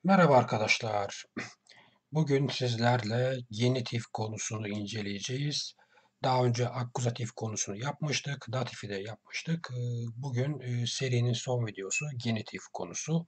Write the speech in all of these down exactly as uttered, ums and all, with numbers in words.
Merhaba arkadaşlar. Bugün sizlerle genitif konusunu inceleyeceğiz. Daha önce akkuzatif konusunu yapmıştık, datifi de yapmıştık. Ee, Bugün e, serinin son videosu genitif konusu.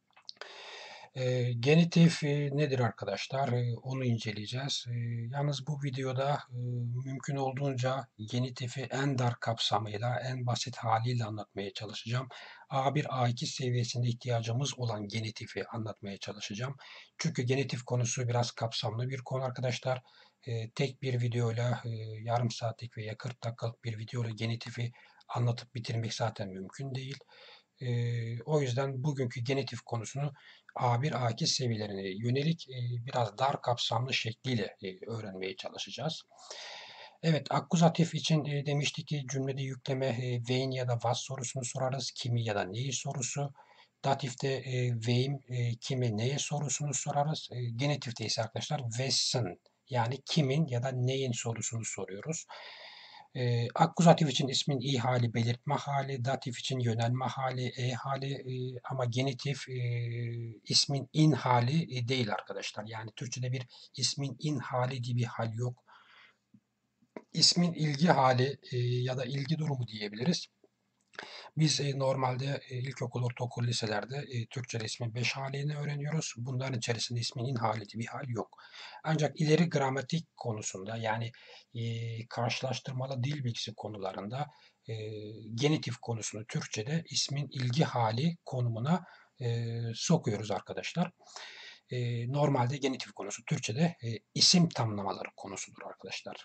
E, genitif e, nedir arkadaşlar? E, onu inceleyeceğiz. E, yalnız bu videoda e, mümkün olduğunca genitifi en dar kapsamıyla, en basit haliyle anlatmaya çalışacağım. A bir A iki seviyesinde ihtiyacımız olan genitifi anlatmaya çalışacağım. Çünkü genitif konusu biraz kapsamlı bir konu arkadaşlar. E, tek bir videoyla, e, yarım saatlik veya kırk dakikalık bir videoyla genitifi anlatıp bitirmek zaten mümkün değil. Eee, o yüzden bugünkü genitif konusunu A bir A iki seviyelerine yönelik eee, biraz dar kapsamlı şekliyle eee, öğrenmeye çalışacağız. Evet, akkuzatif için eee, demiştik ki cümlede yükleme eee, when ya da was sorusunu sorarız. Kimi ya da neyi sorusu. Datifte eee, wem, eee, kimi, neye sorusunu sorarız. Eee, genitifte ise arkadaşlar wessen yani kimin ya da neyin sorusunu soruyoruz. Eee, akkuzatif için ismin i hali, belirtme hali, datif için yönelme hali, e hali eee, ama genitif eee, ismin in hali e, değil arkadaşlar. Yani Türkçe'de bir ismin in hali diye bir hal yok. İsmin ilgi hali eee, ya da ilgi durumu diyebiliriz. Biz e, normalde e, ilkokul, ortaokul, liselerde e, Türkçe ismin beş halini öğreniyoruz. Bunların içerisinde ismin in hali diye bir hal yok. Ancak ileri gramatik konusunda yani e, karşılaştırmalı dil bilgisi konularında e, genitif konusunu Türkçe'de ismin ilgi hali konumuna e, sokuyoruz arkadaşlar. E, normalde genitif konusu Türkçe'de e, isim tamlamaları konusudur arkadaşlar.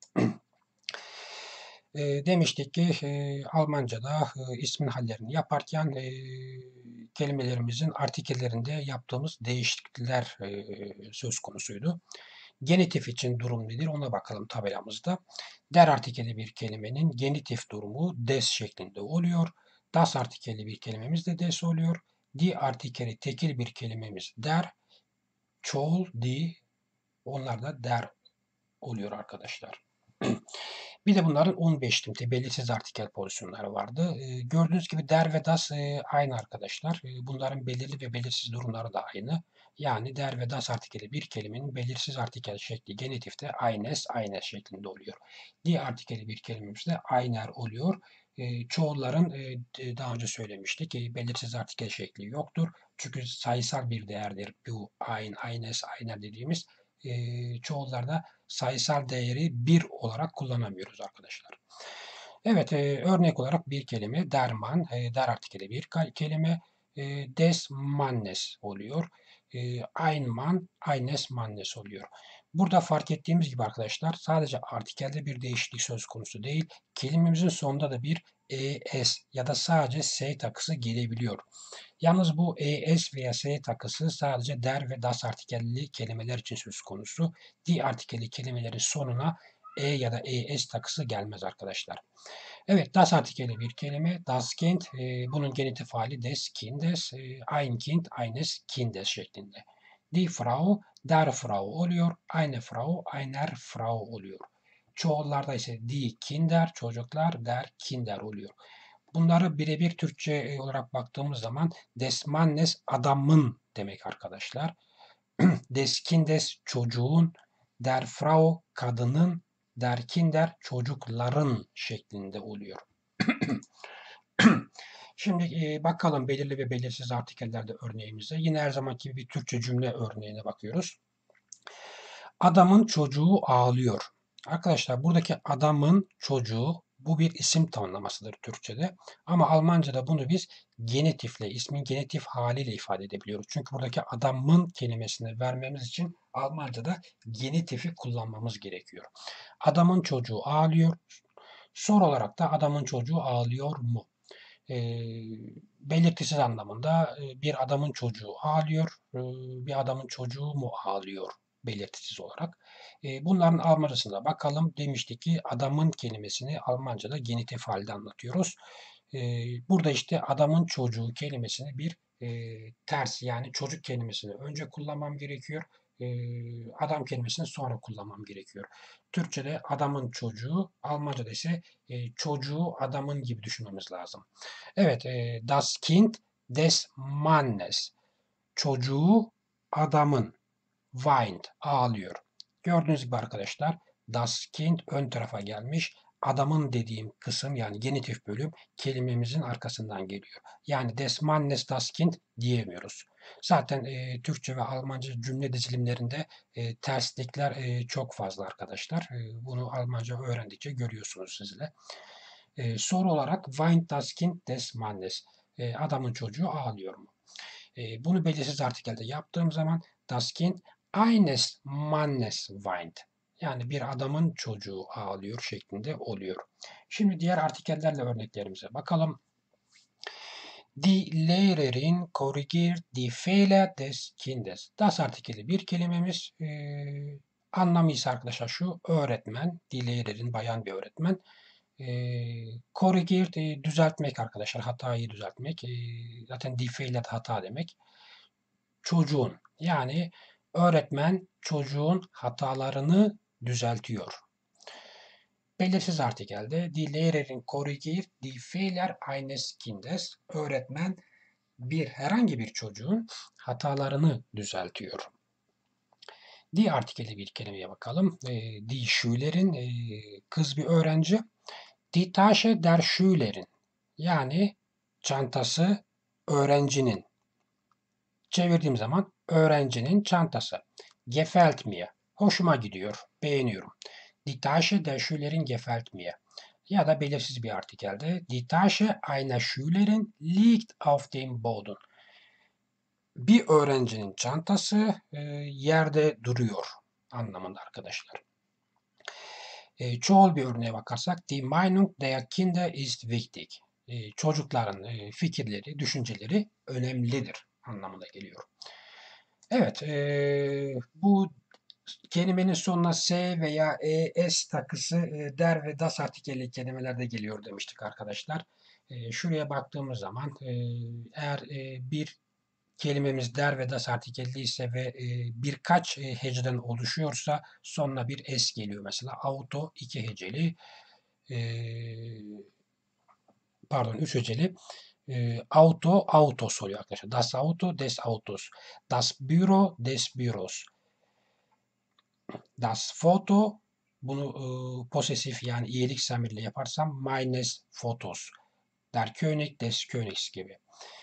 E, demiştik ki e, Almanca'da e, ismin hallerini yaparken e, kelimelerimizin artikellerinde yaptığımız değişiklikler e, söz konusuydu. Genitif için durum nedir ona bakalım tabelamızda. Der artikeli bir kelimenin genitif durumu des şeklinde oluyor. Das artikeli bir kelimemiz de des oluyor. Die artikeli tekil bir kelimemiz der. Çoğul, die onlar da der oluyor arkadaşlar. Bir de bunların on beş timte belirsiz artikel pozisyonları vardı. E, gördüğünüz gibi der ve das e, aynı arkadaşlar. E, bunların belirli ve belirsiz durumları da aynı. Yani der ve das artikeli bir kelimenin belirsiz artikel şekli genitifte eines, eines şeklinde oluyor. Die artikeli bir kelimemiz de einer oluyor. E, çoğulların e, daha önce söylemiştik ki belirsiz artikel şekli yoktur. Çünkü sayısal bir değerdir bu ein, eines, einer dediğimiz. E, çoğullarda sayısal değeri bir olarak kullanamıyoruz arkadaşlar. Evet, e, örnek olarak bir kelime derman, e, der artikeli bir kelime e, des mannes oluyor. E, ein man, eines mannes oluyor. Burada fark ettiğimiz gibi arkadaşlar sadece artikelde bir değişiklik söz konusu değil, kelimemizin sonunda da bir es ya da sadece s takısı gelebiliyor. Yalnız bu es veya s takısı sadece der ve das artikelli kelimeler için söz konusu. Die artikelli kelimelerin sonuna e ya da es takısı gelmez arkadaşlar. Evet, das artikeli bir kelime. Das Kind, e, bunun genitif hali des Kindes, e, ein Kind, eines Kindes şeklinde. Die Frau, der Frau oluyor. Eine Frau, einer Frau oluyor. Çoğullarda ise die Kinder, çocuklar, der Kinder oluyor. Bunları birebir Türkçe e, olarak baktığımız zaman des Mannes adamın demek arkadaşlar. Des Kindes çocuğun, der Frau kadının, der Kinder çocukların şeklinde oluyor. Şimdi e, bakalım belirli ve belirsiz artikellerde örneğimize. Yine her zamanki gibi bir Türkçe cümle örneğine bakıyoruz. Adamın çocuğu ağlıyor. Arkadaşlar buradaki adamın çocuğu bu bir isim tanımlamasıdır Türkçe'de. Ama Almanca'da bunu biz genitifle, ismin genitif haliyle ifade edebiliyoruz. Çünkü buradaki adamın kelimesini vermemiz için Almanca'da genitifi kullanmamız gerekiyor. Adamın çocuğu ağlıyor. Soru olarak da adamın çocuğu ağlıyor mu? E, belirtisiz anlamında e, bir adamın çocuğu ağlıyor, e, bir adamın çocuğu mu ağlıyor belirtisiz olarak. E, bunların Almancasına bakalım. Demiştik ki adamın kelimesini Almanca'da genitif halde anlatıyoruz. E, burada işte adamın çocuğu kelimesini bir e, ters yani çocuk kelimesini önce kullanmam gerekiyor. E, adam kelimesini sonra kullanmam gerekiyor. Türkçe'de adamın çocuğu, Almanca'da ise e, çocuğu adamın gibi düşünmemiz lazım. Evet, e, das Kind des Mannes. çocuğu adamın. Weint ağlıyor. Gördüğünüz gibi arkadaşlar das Kind ön tarafa gelmiş. Adamın dediğim kısım yani genitif bölüm kelimemizin arkasından geliyor. Yani des Mannes das Kind diyemiyoruz. Zaten e, Türkçe ve Almanca cümle dizilimlerinde e, terslikler e, çok fazla arkadaşlar. E, bunu Almanca öğrendikçe görüyorsunuz sizle. E, soru olarak weint das Kind des Mannes. E, adamın çocuğu ağlıyor mu? E, bunu belirsiz artikelde yaptığım zaman das Kind eines Mannes weint. Yani bir adamın çocuğu ağlıyor şeklinde oluyor. Şimdi diğer artikellerle örneklerimize bakalım. Die Lehrerin korrigiert die Fehler des Kindes. Das artikeli bir kelimemiz. E, anlamı ise arkadaşlar şu. Öğretmen, die Lehrerin bayan bir öğretmen. E, korrigiert e, düzeltmek arkadaşlar. Hatayı düzeltmek. E, zaten die Fehler hata demek. Çocuğun yani öğretmen çocuğun hatalarını düzeltiyor. Belirsiz artikelde die Lehrerin korrigiert die Fehler eines Kindes. Öğretmen bir herhangi bir çocuğun hatalarını düzeltiyor. Die artikeli bir kelimeye bakalım. E, die Schülerin e, kız bir öğrenci. Die Tasche der Schülerin yani çantası öğrencinin. Çevirdiğim zaman öğrencinin çantası. Gefällt mir. Hoşuma gidiyor. Beğeniyorum. Die Tasche der Schülerin gefällt mir. Ya da belirsiz bir artikelde. Die Tasche einer Schülerin liegt auf dem Boden. Bir öğrencinin çantası e, yerde duruyor anlamında arkadaşlar. E, çoğul bir örneğe bakarsak die Meinung der Kinder ist wichtig. E, çocukların e, fikirleri, düşünceleri önemlidir anlamına geliyor. Evet, e, bu kelimenin sonuna s veya es takısı e, der ve das artikeli kelimelerde geliyor demiştik arkadaşlar. E, şuraya baktığımız zaman e, eğer e, bir kelimemiz der ve das artikelli ise ve e, birkaç e, heceden oluşuyorsa sonuna bir es geliyor. Mesela auto iki heceli, e, pardon üç heceli. E, auto autos oluyor arkadaşlar. Das Auto, des Autos. Das Büro, des Büros. Das Foto bunu e, posesif yani iyilik zamirle yaparsam meines Fotos. Der König, des Königs gibi.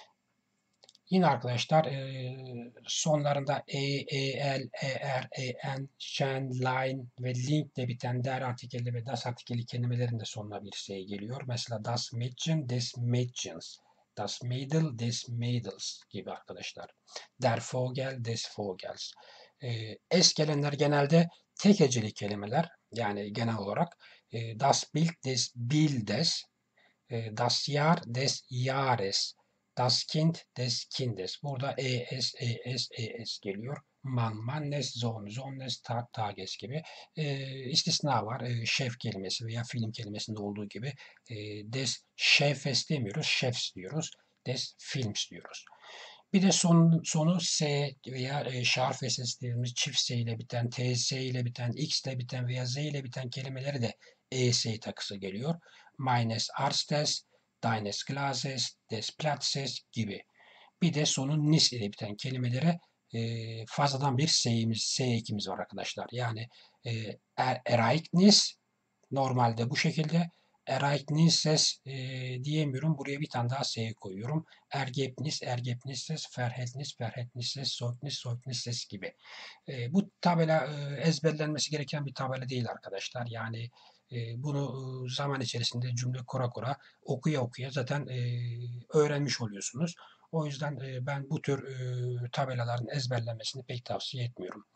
Yine arkadaşlar e, sonlarında e, el, er, en, şen, line ve link ile biten der artikeli ve das artikeli kelimelerin de sonuna bir şey geliyor. Mesela das Mädchen, des Mädchens. Das Mädel, des Mädels gibi arkadaşlar. Der Vogel, des Vogels. E, es gelenler genelde tek heceli kelimeler. Yani genel olarak e, das Bild, des Bildes. E, das Jahr, des Jahres. Das Kind des Kindes. Burada es, es, es geliyor. Man, mannes, zon, zonnes, tag, tages gibi. E, istisna var. E, şef kelimesi veya film kelimesinde olduğu gibi e, des şefes demiyoruz. Şefs diyoruz. Des films diyoruz. Bir de son, sonu S veya e, şarf ses dediğimiz çift S ile biten, T S ile biten, X ile biten veya Z ile biten kelimeleri de E S takısı geliyor. Meines Arztes, deines Glases, des Platzes gibi. Bir de sonu nis ile biten kelimelere e, fazladan bir S'imiz, S ekimiz var arkadaşlar. Yani e, er, Ereignis normalde bu şekilde. Ereignisses e, diyemiyorum. Buraya bir tane daha S koyuyorum. Ergebnis, Ergebnisses, Verhältnis, Verhältnisses, Zeugnis, Zeugnisses gibi. E, bu tabela e, ezberlenmesi gereken bir tabela değil arkadaşlar. Yani e, bunu e, zaman içerisinde cümle kura kura okuya okuya zaten e, öğrenmiş oluyorsunuz. O yüzden e, ben bu tür e, tabelaların ezberlenmesini pek tavsiye etmiyorum.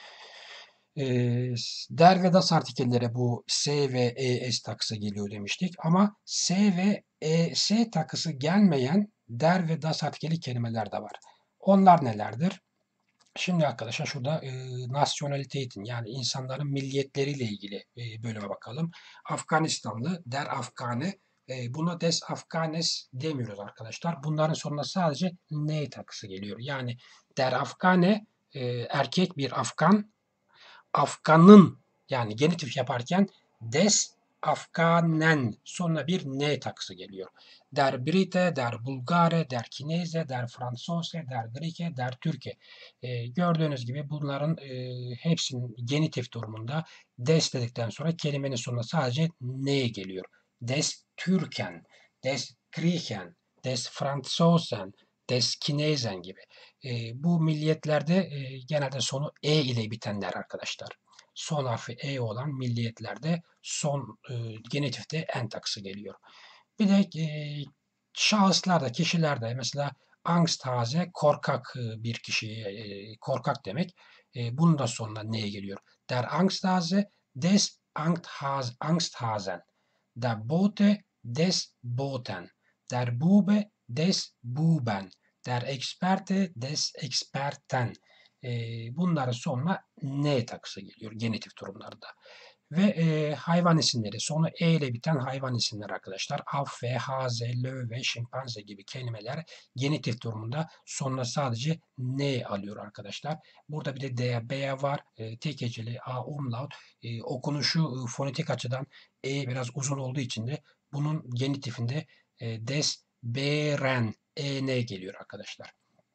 E, der ve das artikellere bu S ve es takısı geliyor demiştik. Ama S ve es takısı gelmeyen der ve das artikeli kelimeler de var. Onlar nelerdir? Şimdi arkadaşlar şurada e, nationalitetin yani insanların milliyetleriyle ilgili e, bölüme bakalım. Afganistanlı der Afgani. E, buna des Afganes demiyoruz arkadaşlar. Bunların sonuna sadece ne takısı geliyor. Yani der Afgane e, erkek bir Afgan. Afgan'ın yani genitif yaparken des Afganen sonuna bir n takısı geliyor. Der Brite, der Bulgare, der Kineze, der Fransose, der Grike, der Türke. E, gördüğünüz gibi bunların e, hepsinin genitif durumunda des dedikten sonra kelimenin sonuna sadece n geliyor. Des Türken, des Griechen, des Franzosen, des Chinesen gibi. E, bu milliyetlerde e, genelde sonu e ile bitenler arkadaşlar. Son harfi e olan milliyetlerde son e, genitifte en takısı geliyor. Bir de e, şahıslarda, kişilerde mesela Angsthase korkak e, bir kişiye e, korkak demek. E, bunun da sonuna ne geliyor? Der Angsthase des Angsthas- Angsthasen. Der Bote des Boten. Der Bube des Buben. Der Experte des Experten. E, bunların sonuna n takısı geliyor genitif durumlarda. Ve e, hayvan isimleri sonu e ile biten hayvan isimleri arkadaşlar. Affe, haze, löve, şimpanze gibi kelimeler genitif durumunda sonuna sadece n alıyor arkadaşlar. Burada bir de d, b var. E, tek heceli a umlaut. E, okunuşu e, fonetik açıdan e biraz uzun olduğu için de bunun genitifinde e, des, beren, en geliyor arkadaşlar.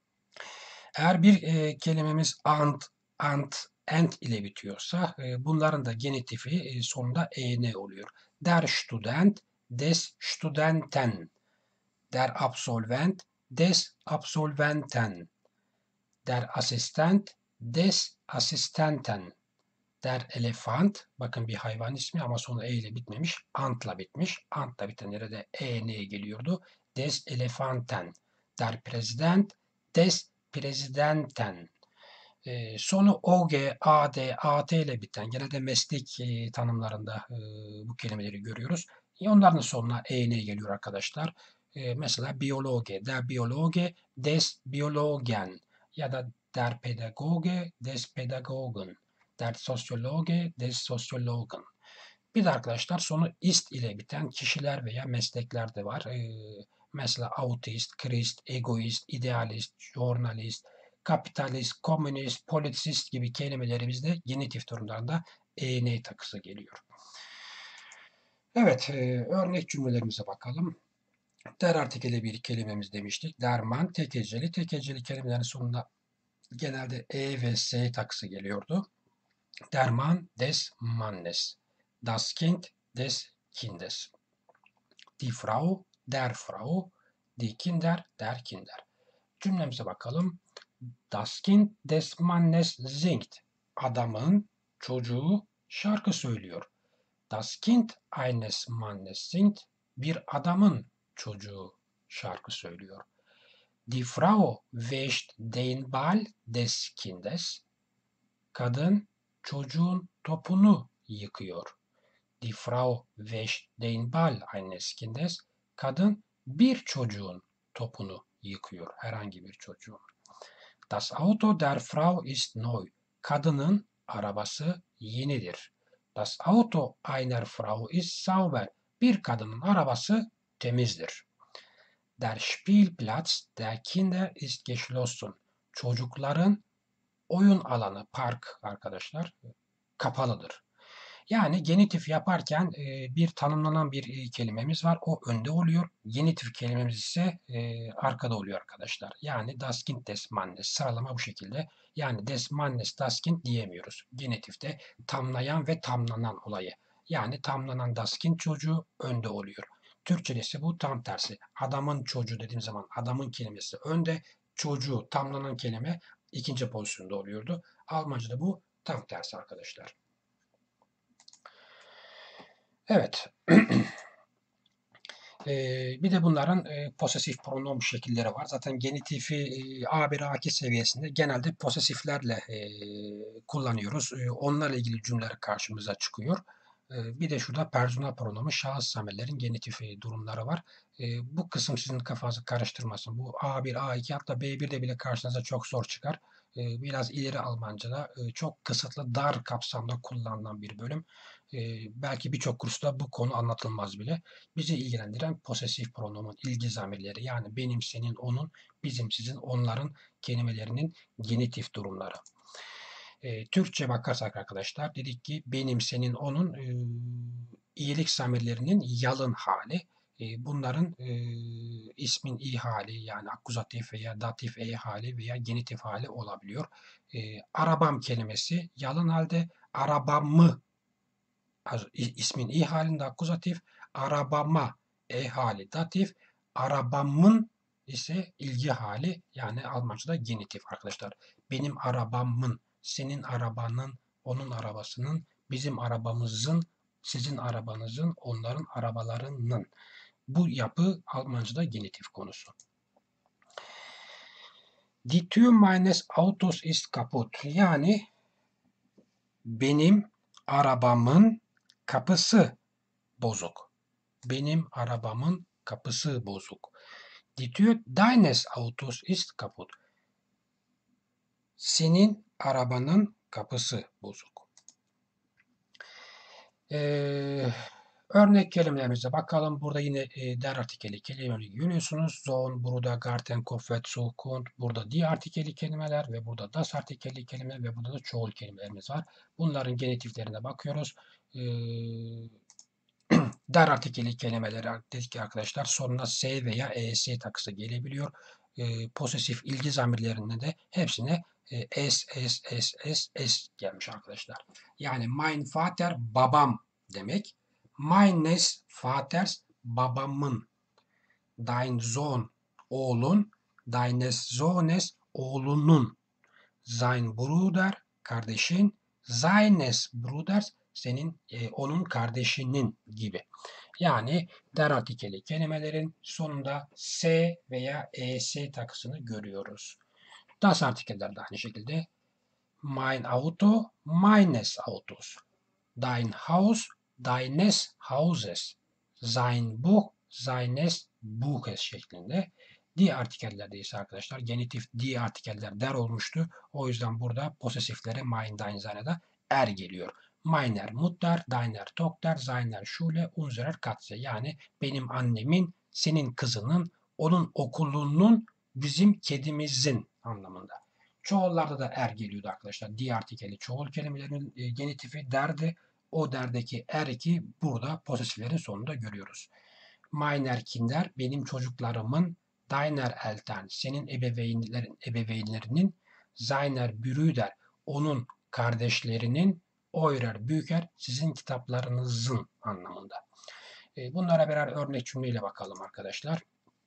Eğer bir e, kelimemiz ant, ant, ent ile bitiyorsa e, bunların da genitifi e, sonunda en oluyor. Der Student, des Studenten. Der Absolvent, des Absolventen. Der Assistent, des Assistenten. Der Elefant, bakın bir hayvan ismi ama sonu e ile bitmemiş, antla bitmiş. Antla biten yere de en geliyordu. Des Elefanten. Der Präsident, des Präsidenten. E, sonu o g, a d, a t ile biten genelde meslek e, tanımlarında e, bu kelimeleri görüyoruz. E, onların sonuna en geliyor arkadaşlar. E, mesela biyologe, der Biologe, des Biologen ya da der Pädagoge, des Pädagogen, der Soziologe, des Soziologen. Bir de arkadaşlar sonu ist ile biten kişiler veya meslekler de var. E, mesela autist, krist, egoist, idealist, jurnalist, kapitalist, komünist, politisist gibi kelimelerimizde genitif durumlarında en takısı geliyor. Evet, e, örnek cümlelerimize bakalım. Der artikeli bir kelimemiz demiştik. Derman, tek heceli. Tek heceli kelimelerin sonunda genelde e ve s takısı geliyordu. Derman, des Mannes. Das Kind, des Kindes. Die Frau, der Frau. Die Kinder, der Kinder. Cümlemize bakalım. Das Kind des Mannes singt. Adamın çocuğu şarkı söylüyor. Das Kind eines Mannes singt. Bir adamın çocuğu şarkı söylüyor. Die Frau wäscht den Ball des Kindes. Kadın çocuğun topunu yıkıyor. Die Frau wäscht den Ball eines Kindes. Kadın bir çocuğun topunu yıkıyor. Herhangi bir çocuğun. Das Auto der Frau ist neu. Kadının arabası yenidir. Das Auto einer Frau ist sauber. Bir kadının arabası temizdir. Der Spielplatz der Kinder ist geschlossen. Çocukların oyun alanı, park arkadaşlar, kapalıdır. Yani genitif yaparken e, bir tanımlanan bir e, kelimemiz var. O önde oluyor. Genitif kelimemiz ise e, arkada oluyor arkadaşlar. Yani das Kind des Mannes. Sıralama bu şekilde. Yani des Mannes, das Kind diyemiyoruz. Genitifte tamlayan ve tamlanan olayı. Yani tamlanan das Kind çocuğu önde oluyor. Türkçede ise bu tam tersi. Adamın çocuğu dediğim zaman adamın kelimesi önde, çocuğu tamlanan kelime ikinci pozisyonda oluyordu. Almanca'da bu tam tersi arkadaşlar. Evet. Ee, bir de bunların e, posesif pronom şekilleri var. Zaten genitifi e, A bir A iki seviyesinde genelde posesiflerle e, kullanıyoruz. E, onlarla ilgili cümleler karşımıza çıkıyor. E, bir de şurada personal pronomu şahıs zamirlerin genitifi durumları var. E, bu kısım sizin kafanızı karıştırmasın. Bu A bir A iki hatta B birde bile karşınıza çok zor çıkar. E, biraz ileri Almanca'da e, çok kısıtlı dar kapsamda kullanılan bir bölüm. E, belki birçok kursta bu konu anlatılmaz bile. Bizi ilgilendiren posesif pronomun ilgi zamirleri yani benim, senin, onun, bizim, sizin, onların kelimelerinin genitif durumları. E, Türkçe bakarsak arkadaşlar dedik ki benim, senin, onun e, iyilik zamirlerinin yalın hali. E, bunların e, ismin i hali yani akuzatif veya datif e hali veya genitif hali olabiliyor. E, arabam kelimesi yalın halde, arabamı ismin i halinde akuzatif, arabama e hali datif, arabamın ise ilgi hali yani Almanca'da genitif arkadaşlar. Benim arabamın, senin arabanın, onun arabasının, bizim arabamızın, sizin arabanızın, onların arabalarının. Bu yapı Almanca'da genitif konusu. Die Tür meines Autos ist kaputt. Yani benim arabamın kapısı bozuk. Benim arabamın kapısı bozuk. Die Tür deines Autos ist kaputt. Senin arabanın kapısı bozuk. Ee, örnek kelimelerimize bakalım. Burada yine e, der artikeli kelimeleri görüyorsunuz. Sohn, Bruder, Garten, Koffer, Zukunft. Burada die artikeli kelimeler ve burada das artikeli kelimeler ve burada da çoğul kelimelerimiz var. Bunların genitiflerine bakıyoruz. Ee, Der artikeli kelimeleri dedik ki arkadaşlar sonuna s veya es takısı gelebiliyor. E, posesif ilgi zamirlerinde de hepsine e, s, s, s, s, s gelmiş arkadaşlar. Yani mein Vater babam demek. Meines Vaters babamın. Dein Sohn oğlun. Deines Sohnes oğlunun. Sein Bruder kardeşin. Seines Bruders senin e, onun kardeşinin gibi. Yani der artikeli kelimelerin sonunda s veya es takısını görüyoruz. Das artikeller de aynı şekilde. Mein Auto, meines Autos. Dein Haus, deines Hauses. Sein Buch, seines Buches şeklinde. Die artikellerde ise arkadaşlar genitif die artikeller der olmuştu. O yüzden burada posesiflere mein, dein, seine da er geliyor. Meiner Mutter, deiner Tochter, seiner Schule, unserer Katze. Yani benim annemin, senin kızının, onun okulunun, bizim kedimizin anlamında. Çoğullarda da er geliyordu arkadaşlar. Die artikeli çoğul kelimelerin e, genitifi derdi. O derdeki er eki burada posesiflerin sonunda görüyoruz. Meiner Kinder benim çocuklarımın, deiner Eltern senin ebeveynlerin ebeveynlerinin, seiner Brüder onun kardeşlerinin, eurer Bücher sizin kitaplarınızın anlamında. Bunlara birer örnek cümleyle bakalım arkadaşlar.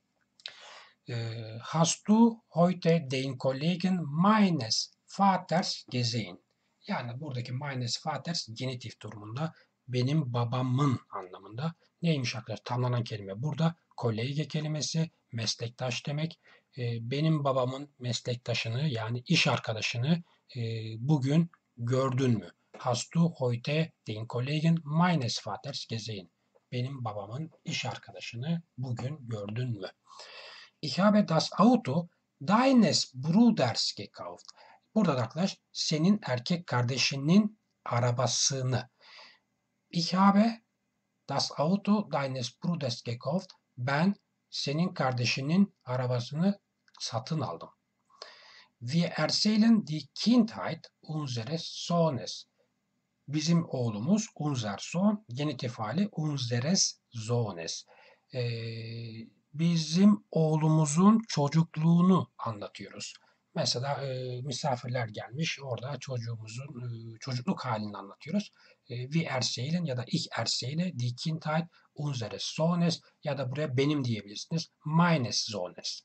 Hast du heute den Kollegen meines Vaters gesehen? Yani buradaki meines Vaters genitif durumunda benim babamın anlamında. Neymiş arkadaşlar? Tamlanan kelime burada. Kollege kelimesi meslektaş demek. Benim babamın meslektaşını yani iş arkadaşını bugün gördün mü? Hast du heute den Kollegen meines Vaters gesehen? Benim babamın iş arkadaşını bugün gördün mü? Ich habe das Auto deines Bruders gekauft. Burada da arkadaş senin erkek kardeşinin arabasını. Ich habe das Auto deines Bruders gekauft. Ben senin kardeşinin arabasını satın aldım. Wir erzählen die Kindheit unseres Sohnes. Bizim oğlumuz unser Sohn, genitif hali unseres Sohnes. Ee, bizim oğlumuzun çocukluğunu anlatıyoruz. Mesela e, misafirler gelmiş, orada çocuğumuzun e, çocukluk halini anlatıyoruz. E, wir erzählen ya da ich erzähle die Kindheit unseres Sohnes ya da buraya benim diyebilirsiniz. Meines Sohnes.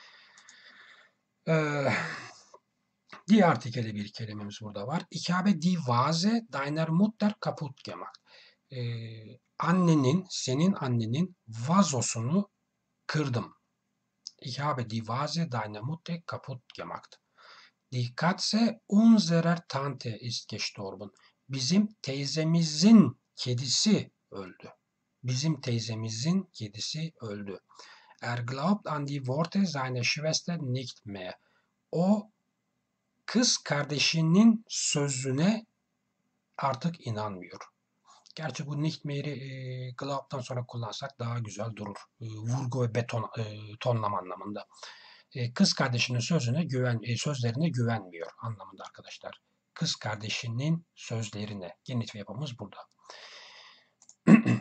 Ee, Die artikeli bir kelimemiz burada var. Ich habe die Vase deiner Mutter kaputt gemacht. Ee, annenin, senin annenin vazosunu kırdım. Ich habe die Vase deiner Mutter kaputt gemacht. Die Katze unserer Tante ist gestorben. Bizim teyzemizin kedisi öldü. Bizim teyzemizin kedisi öldü. Er glaubt an die Worte seiner Schwester nicht mehr. O kız kardeşinin sözüne artık inanmıyor. Gerçi bu nicht mehr'i e, glaub'tan sonra kullansak daha güzel durur. E, vurgu ve beton e, tonlama anlamında. E, kız kardeşinin sözüne güven e, sözlerine güvenmiyor anlamında arkadaşlar. Kız kardeşinin sözlerine. Genitif yapımız burada.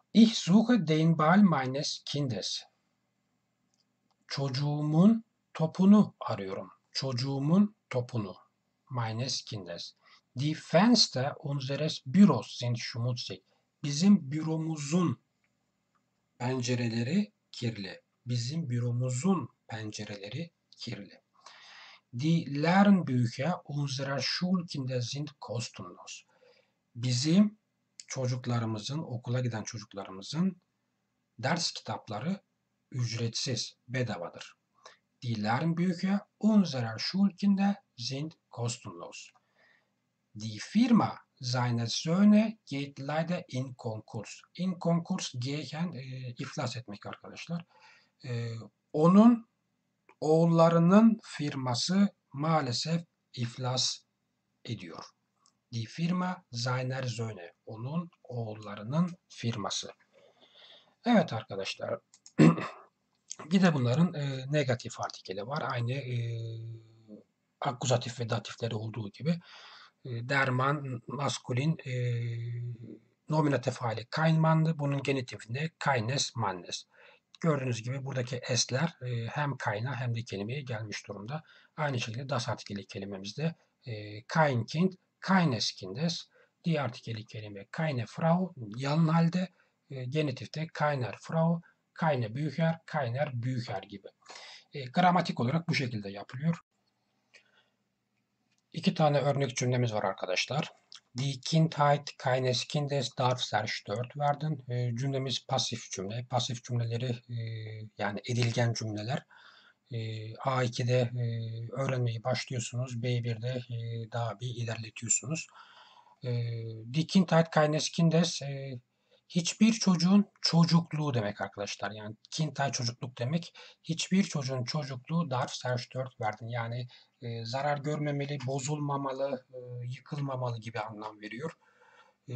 Ich suche den Ball meines Kindes. Çocuğumun topunu arıyorum. Çocuğumun topunu. Meines Kindes. Die Fenster unseres Büros sind schmutzig. Bizim büromuzun pencereleri kirli. Bizim büromuzun pencereleri kirli. Die Lernbücher unserer Schulkinder sind kostenlos. Bizim çocuklarımızın, okula giden çocuklarımızın ders kitapları ücretsiz, bedavadır. Die Lernbücher unserer Schulkinder sind kostenlos. Die Firma seiner Söhne geht leider in Konkurs. In Konkurs gehen e, iflas etmek arkadaşlar. E, onun oğullarının firması maalesef iflas ediyor. Die Firma seiner Söhne. Onun oğullarının firması. Evet arkadaşlar. Bir de bunların e, negatif artikeli var. Aynı e, akuzatif ve datifleri olduğu gibi. E, derman, maskulin, e, nominatif hali kaynmandı. Bunun genitifinde kaynes, mannes. Gördüğünüz gibi buradaki s'ler e, hem kayna hem de kelimeye gelmiş durumda. Aynı şekilde das artikeli kelimemizde e, kein Kind, keines Kindes. Die artikeli kelime keine Frau, yalın halde. E, genitifte keiner Frau, keine Bücher, keiner Bücher gibi. E, gramatik olarak bu şekilde yapılıyor. İki tane örnek cümlemiz var arkadaşlar. Die Kindheit keines Kindes darf zerstört werden. E, cümlemiz pasif cümle. Pasif cümleleri e, yani edilgen cümleler. E, A iki'de e, öğrenmeyi başlıyorsunuz. B bir'de e, daha bir ilerletiyorsunuz. E, Die Kindheit keines Kindes e, hiçbir çocuğun çocukluğu demek arkadaşlar. Yani Kindheit çocukluk demek. Hiçbir çocuğun çocukluğu darf zerstört werden. Yani e, zarar görmemeli, bozulmamalı, e, yıkılmamalı gibi anlam veriyor. E,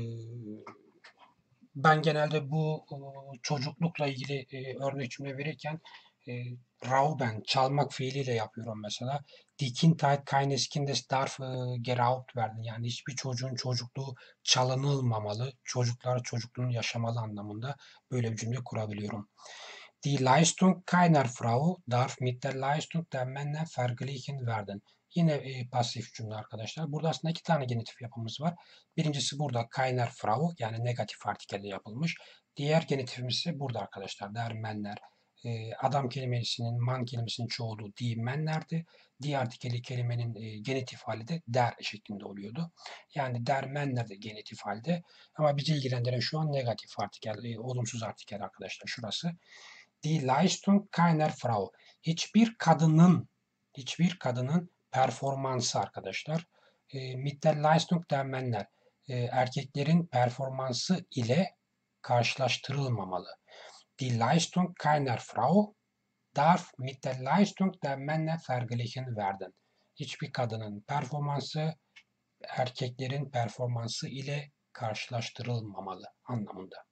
ben genelde bu e, çocuklukla ilgili e, örnek cümle verirken e, rauben, çalmak fiiliyle yapıyorum mesela. Die Kindheit keines Kindes darf e, geraubt werden. Yani hiçbir çocuğun çocukluğu çalınılmamalı, çocuklar çocukluğunu yaşamalı anlamında böyle bir cümle kurabiliyorum. Die Leistung keiner Frau darf mit der Leistung der Männer verglichen werden. Yine e, pasif cümle arkadaşlar. Burada aslında iki tane genitif yapımız var. Birincisi burada keiner Frau yani negatif artikelle yapılmış. Diğer genitifimiz ise burada arkadaşlar. Der Männer. E, adam kelimesinin, man kelimesinin çoğulu die Männer'di. Die artikeli kelimenin e, genitif hali de der şeklinde oluyordu. Yani der Männer de genitif halde. Ama bizi ilgilendiren şu an negatif artikel, e, olumsuz artikel arkadaşlar. Şurası. Die Leistung keiner Frau. Hiçbir kadının hiçbir kadının performansı arkadaşlar. E, mit der Leistung der Männer. E, erkeklerin performansı ile karşılaştırılmamalı. Die Leistung keiner Frau darf mit der Leistung der Männer verglichen werden. Hiçbir kadının performansı erkeklerin performansı ile karşılaştırılmamalı anlamında.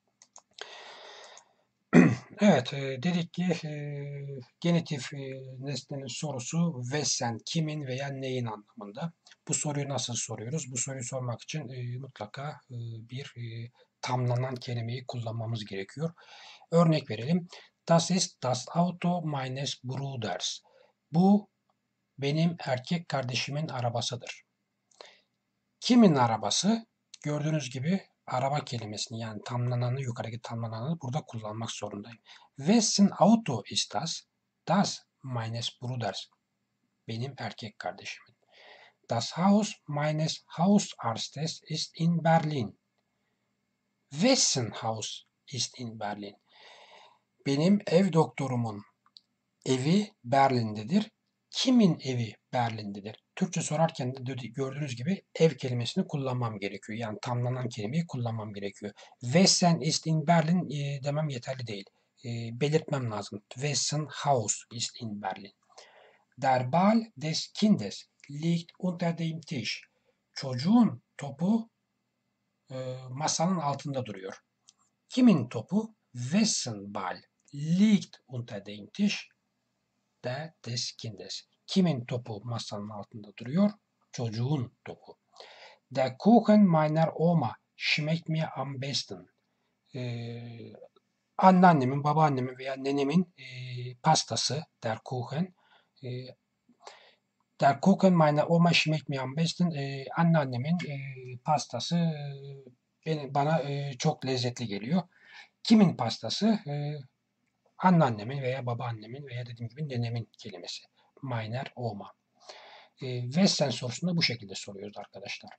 Evet, e, dedik ki e, genitif e, nesnenin sorusu wessen, kimin veya neyin anlamında. Bu soruyu nasıl soruyoruz? Bu soruyu sormak için e, mutlaka e, bir e, tamlanan kelimeyi kullanmamız gerekiyor. Örnek verelim. Das ist das Auto meines Bruders. Bu benim erkek kardeşimin arabasıdır. Kimin arabası? Gördüğünüz gibi araba kelimesini yani tamlananı yukarıdaki tamlananı burada kullanmak zorundayım. Wessen Auto ist das? Das meines Bruders. Benim erkek kardeşimin. Das Haus meines Hausarztes ist in Berlin. Wessen Haus ist in Berlin? Benim ev doktorumun evi Berlin'dedir. Kimin evi Berlin'dedir? Türkçe sorarken de gördüğünüz gibi ev kelimesini kullanmam gerekiyor. Yani tamlanan kelimeyi kullanmam gerekiyor. Wessen ist in Berlin e, demem yeterli değil. E, belirtmem lazım. Wessen Haus ist in Berlin. Der Ball des Kindes liegt unter dem Tisch. Çocuğun topu e, masanın altında duruyor. Kimin topu? Wessen Ball liegt unter dem Tisch? Der des Kindes. Kimin topu masanın altında duruyor? Çocuğun topu. Der Kuchen meiner Oma schmeckt mir am besten. Eee, anneannemin, babaannemin veya nenemin eee, pastası, der Kuchen. Eee, Der Kuchen meiner Oma schmeckt mir am besten. Eee, anneannemin eee, pastası eee, beni, bana eee, çok lezzetli geliyor. Kimin pastası? Eee, anneannemin veya babaannemin veya dediğim gibi nenemin kelimesi. Meiner Oma. Eee, Westen sorusunu bu şekilde soruyoruz arkadaşlar.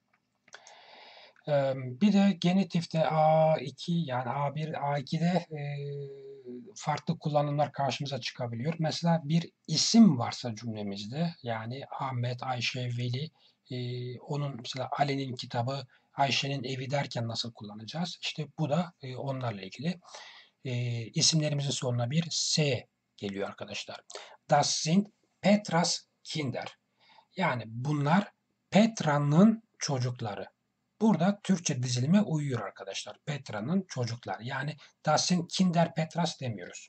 Eee, bir de genitifte A iki yani A bir, A iki'de eee, farklı kullanımlar karşımıza çıkabiliyor. Mesela bir isim varsa cümlemizde yani Ahmet, Ayşe, Veli, eee, onun mesela Ali'nin kitabı, Ayşe'nin evi derken nasıl kullanacağız? İşte bu da eee, onlarla ilgili. Eee, isimlerimizin sonuna bir S geliyor arkadaşlar. Das sind Petras Kinder. Yani bunlar Petra'nın çocukları. Burada Türkçe dizilime uyuyor arkadaşlar. Petra'nın çocukları. Yani das sind Kinder Petras demiyoruz.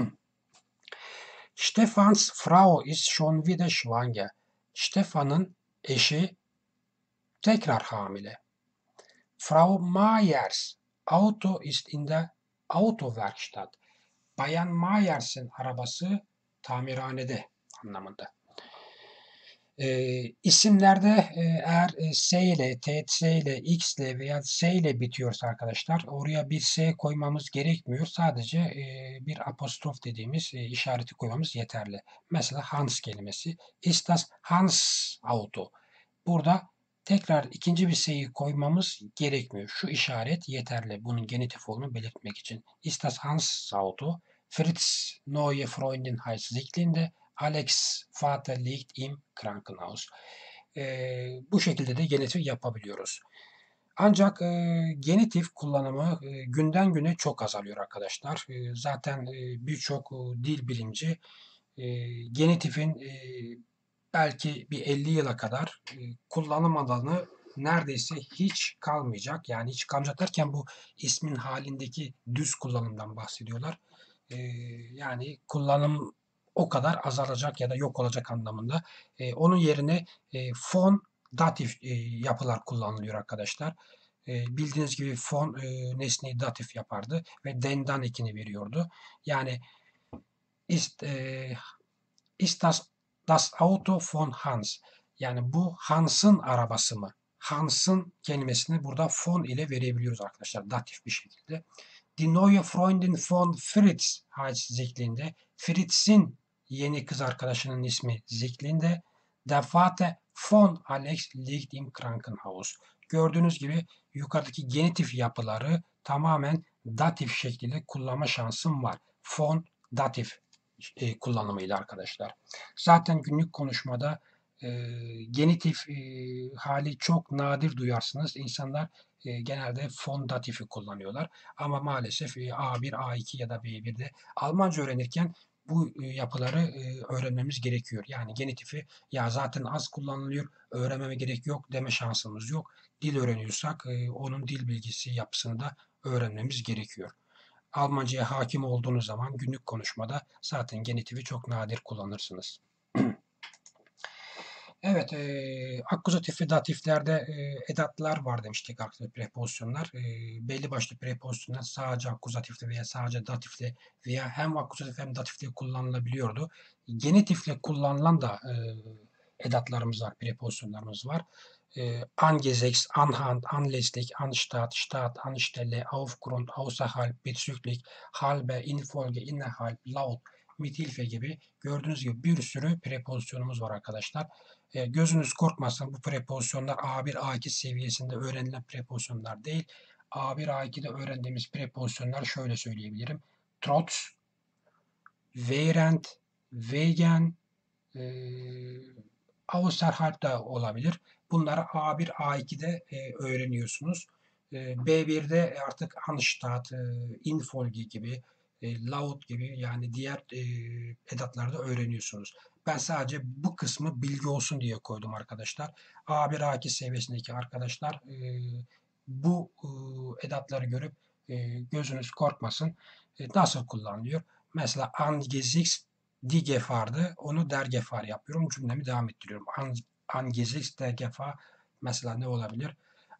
Stefans Frau ist schon wieder schwanger. Stefan'ın eşi tekrar hamile. Frau Mayers Auto ist in der Autowerkstatt. Bayan Mayers'in arabası tamirhanede anlamında. E, isimlerde e, eğer e, S ile, T S ile, X ile veya S ile bitiyorsa arkadaşlar oraya bir S koymamız gerekmiyor. Sadece e, bir apostrof dediğimiz e, işareti koymamız yeterli. Mesela Hans kelimesi. Ist das Hans Auto? Burada tekrar ikinci bir S'yi koymamız gerekmiyor. Şu işaret yeterli bunun genitif olduğunu belirtmek için. Ist das Hans Auto? Fritz neue Freundin heißt Sieglinde. Alex Vater liegt im Krankenhaus. Ee, bu şekilde de genitif yapabiliyoruz. Ancak e, genitif kullanımı e, günden güne çok azalıyor arkadaşlar. E, zaten e, birçok e, dil bilimci e, genitifin e, belki bir elli yıla kadar e, kullanım alanı neredeyse hiç kalmayacak. Yani hiç kalmayacak derken bu ismin halindeki düz kullanımdan bahsediyorlar. E, yani kullanım o kadar azalacak ya da yok olacak anlamında. E, onun yerine e, fon datif e, yapılar kullanılıyor arkadaşlar. E, bildiğiniz gibi fon e, nesneyi datif yapardı ve dendan ekini veriyordu. Yani ist, e, ist das, das Auto von Hans. Yani bu Hans'ın arabası mı? Hans'ın kelimesini burada von ile verebiliyoruz arkadaşlar datif bir şekilde. Die neue Freundin von Fritz heißt Sieglinde. Fritz'in yeni kız arkadaşının ismi Sieglinde. Der Vater von Alex liegt im Krankenhaus. Gördüğünüz gibi yukarıdaki genitif yapıları tamamen datif şekilde kullanma şansım var. Von datif e, kullanımıyla arkadaşlar. Zaten günlük konuşmada e, genitif e, hali çok nadir duyarsınız. İnsanlar e, genelde von datifi kullanıyorlar. Ama maalesef e, A bir, A iki ya da B bir'de Almanca öğrenirken bu e, yapıları e, öğrenmemiz gerekiyor. Yani genitifi ya zaten az kullanılıyor, öğrenmeme gerek yok deme şansımız yok. Dil öğreniyorsak e, onun dil bilgisi yapısını da öğrenmemiz gerekiyor. Almanca'ya hakim olduğunuz zaman günlük konuşmada zaten genitifi çok nadir kullanırsınız. Evet, e, akuzatif ve datiflerde e, edatlar var demiştik arkadaşlar, prepozisyonlar. E, belli başlı prepozisyonlar sadece akuzatifle veya sadece datifle veya hem akuzatif hem datifle kullanılabiliyordu. Genitifle kullanılan da e, edatlarımız var, prepozisyonlarımız var. E, angesichts, anhand, anlässlich, anstatt, statt, anstelle, aufgrund, außerhalb, bezüglich, halbe, infolge, innerhalb, laut, mithilfe gibi gördüğünüz gibi bir sürü prepozisyonumuz var arkadaşlar. E, gözünüz korkmasın bu prepozisyonlar A bir, A iki seviyesinde öğrenilen prepozisyonlar değil. A bir, A iki'de öğrendiğimiz prepozisyonlar şöyle söyleyebilirim. Trotz, während, wegen, e, außerhalb da olabilir. Bunları A bir, A iki'de e, öğreniyorsunuz. E, B bir'de artık Anstatt, e, Infolge gibi, e, laut gibi yani diğer e, edatlarda öğreniyorsunuz. Ben sadece bu kısmı bilgi olsun diye koydum arkadaşlar. A bir, A iki seviyesindeki arkadaşlar e, bu e, edatları görüp e, gözünüz korkmasın. E, nasıl kullanılıyor? Mesela angesichts die Gefahr'dı. Onu der Gefar yapıyorum. Cümlemi devam ettiriyorum. An, angesichts der Gefahr mesela ne olabilir?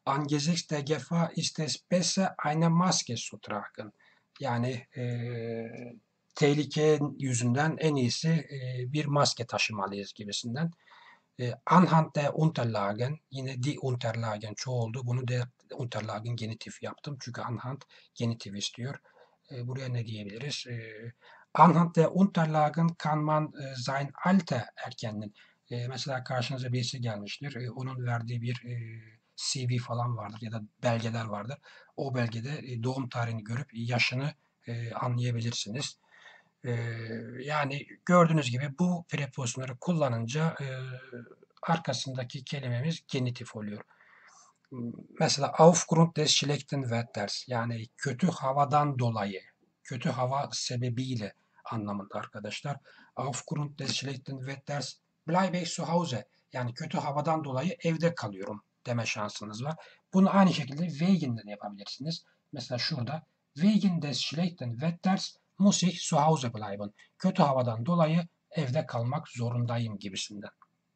Angesichts der Gefahr ist es besser, eine Maske zu tragen. Yani eee, tehlike yüzünden en iyisi eee, bir maske taşımalıyız gibisinden. Eee, anhand der Unterlagen, yine die Unterlagen çoğuldu. Bunu der Unterlagen genitif yaptım. Çünkü anhand genitif istiyor. Eee, buraya ne diyebiliriz? Eee, anhand der Unterlagen kann man eee, sein Alter erkennen. Eee, mesela karşınıza birisi gelmiştir. Eee, onun verdiği bir eee, C V falan vardır ya da belgeler vardır. O belgede e, doğum tarihini görüp yaşını e, anlayabilirsiniz. E, Yani gördüğünüz gibi bu prepozisyonları kullanınca e, arkasındaki kelimemiz genitif oluyor. Mesela aufgrund des schlechten Wetters, yani kötü havadan dolayı, kötü hava sebebiyle anlamında arkadaşlar. Aufgrund des schlechten Wetters bleibe ich zu Hause, yani kötü havadan dolayı evde kalıyorum deme şansınız var. Bunu aynı şekilde wegen'de de yapabilirsiniz. Mesela şurada wegen des schlechten Wetters muss ich zu Hause bleiben. Kötü havadan dolayı evde kalmak zorundayım gibisinden.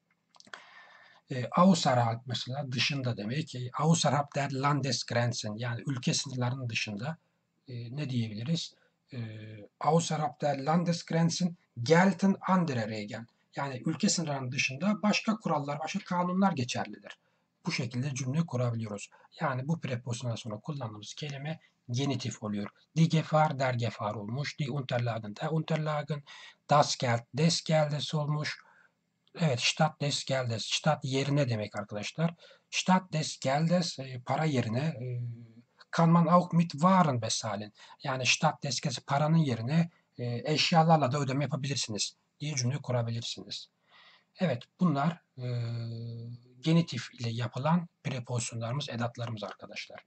E, Außerhalb mesela dışında demek. E, Außerhalb der Landesgrenzen, yani ülke sınırlarının dışında e, ne diyebiliriz? E, Außerhalb der Landesgrenzen gelten andere Regeln. Yani ülke sınırlarının dışında başka kurallar, başka kanunlar geçerlidir. Bu şekilde cümle kurabiliyoruz. Yani bu prepozisyondan sonra kullandığımız kelime genitif oluyor. Die Gefahr der Gefahr olmuş. Die Unterlagen der Unterlagen. Das Geld des Geldes olmuş. Evet, Stadt des Geldes. Stadt yerine demek arkadaşlar. Stadt des Geldes e, para yerine e, kann man auch mit Waren bezahlen. Yani Stadt des Geldes paranın yerine e, eşyalarla da ödeme yapabilirsiniz diye cümle kurabilirsiniz. Evet, bunlar e, genitif ile yapılan prepozisyonlarımız, edatlarımız arkadaşlar.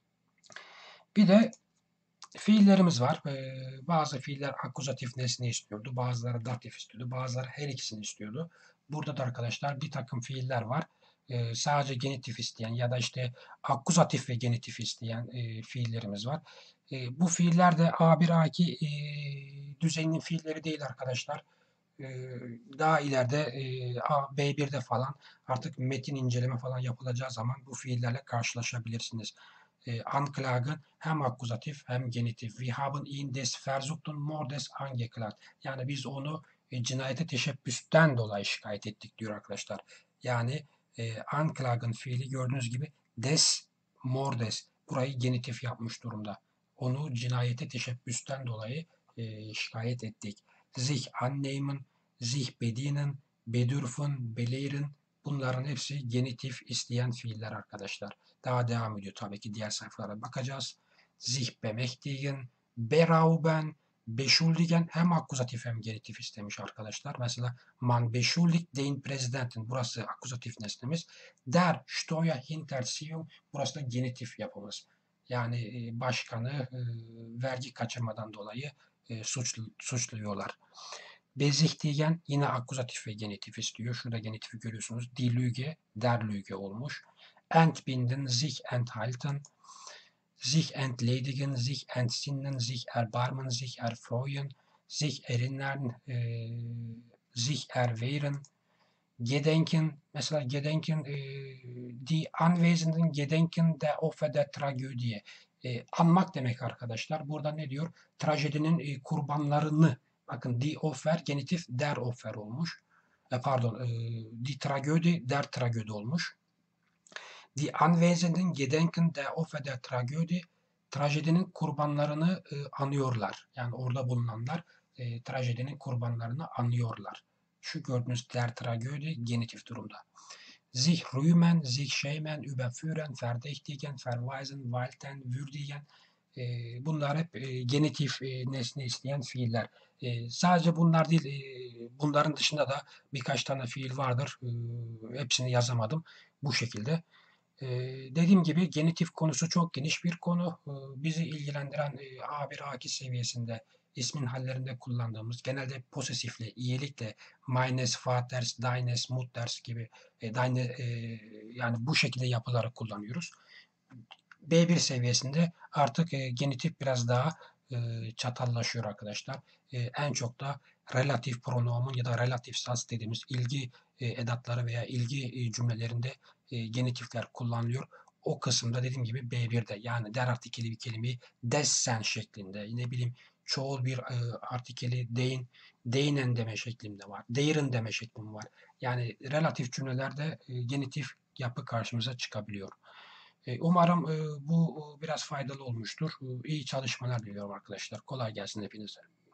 Bir de fiillerimiz var. Ee, bazı fiiller akuzatif nesne istiyordu. Bazıları datif istiyordu. Bazıları her ikisini istiyordu. Burada da arkadaşlar bir takım fiiller var. Ee, sadece genitif isteyen ya da işte akuzatif ve genitif isteyen e, fiillerimiz var. E, bu fiiller de A bir A iki e, düzeyinin fiilleri değil arkadaşlar. E, Daha ileride e, B birde falan artık metin inceleme falan yapılacağı zaman bu fiillerle karşılaşabilirsiniz. E, Anklagen hem akuzatif hem genitif. Wir haben ihn des versuchten Mordes angeklagt. Yani biz onu e, cinayete teşebbüsten dolayı şikayet ettik diyor arkadaşlar. Yani e, anklagen fiili gördüğünüz gibi des mordes. Burayı genitif yapmış durumda. Onu cinayete teşebbüsten dolayı e, şikayet ettik. Sich annehmen, sich bedienen, bedürfen, belehren, bunların hepsi genitif isteyen fiiller arkadaşlar. Daha devam ediyor tabii ki, diğer sayfalara bakacağız. Sich bemächtigen, berauben, beschuldigen hem akuzatif hem genitif istemiş arkadaşlar. Mesela man beschuldigt den Präsidenten, burası akuzatif nesnemiz. Der Steuerhinterziehung, burası da genitif yapımız. Yani e, başkanı e, vergi kaçırmadan dolayı e, suçlu, suçluyorlar. Bezichtigen yine akuzatif ve genitif istiyor. Şurada genitifi görüyorsunuz. Die Lüge, der Lüge olmuş. Entbinden, sich enthalten, sich entledigen, sich entsinnen, sich erbarmen, sich erfreuen, sich erinnern, e, sich erwehren, gedenken, mesela gedenken, e, die Anwesenden gedenken der Opfer der Tragödie. E, anmak demek arkadaşlar. Burada ne diyor? Trajedinin e, kurbanlarını. Bakın die Opfer genitif der Opfer olmuş. E, pardon, e, die Tragödie der Tragödie olmuş. Die Anwesenden gedenken der Opfer der Tragödie, trajedinin kurbanlarını e, anıyorlar. Yani orada bulunanlar e, trajedinin kurbanlarını anıyorlar. Şu gördüğünüz der Tragödie genitif durumda. Sich rühmen, sich schämen, überführen, verdächtigen, verweisen, walten, würdigen. E, bunlar hep e, genitif e, nesne isteyen fiiller. E, sadece bunlar değil, e, bunların dışında da birkaç tane fiil vardır. E, hepsini yazamadım. Bu şekilde. Ee, dediğim gibi genitif konusu çok geniş bir konu. Ee, bizi ilgilendiren e, A bir A iki seviyesinde ismin hallerinde kullandığımız genelde posesifle, iyilikle meines, vaters, deines, mutters gibi e, deine, e, yani bu şekilde yapıları kullanıyoruz. B bir seviyesinde artık e, genitif biraz daha e, çatallaşıyor arkadaşlar. E, en çok da relatif pronomun ya da relatif sas dediğimiz ilgi e, edatları veya ilgi e, cümlelerinde e, genitifler kullanılıyor. o kısımda dediğim gibi B birde yani der artikeli bir kelimeyi dessen şeklinde, ne bileyim çoğul bir e, artikeli deyin, deinen deme şeklinde var. Deirin deme şeklim var. Yani relatif cümlelerde e, genitif yapı karşımıza çıkabiliyor. E, umarım e, bu e, biraz faydalı olmuştur. E, iyi çalışmalar diliyorum arkadaşlar. Kolay gelsin hepinize.